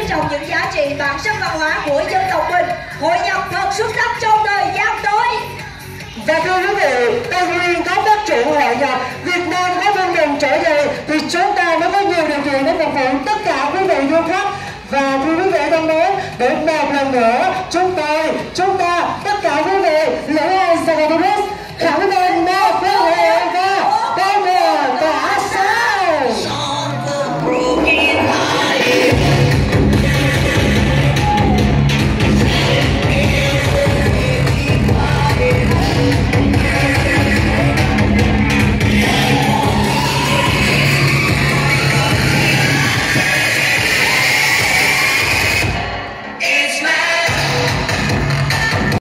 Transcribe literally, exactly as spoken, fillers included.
trọng những giá trị bản sắc văn hóa của dân tộc mình, hội nhập thật xuất sắc trong thời gian tới. Và thưa quý vị, Tây Nguyên có phát triển hội nhập, Việt Nam có vươn mình trở về thì chúng ta mới có nhiều điều kiện để phục vụ tất cả quý vị du khách. Và thưa quý vị thân mến, để một lần nữa chúng tôi chúng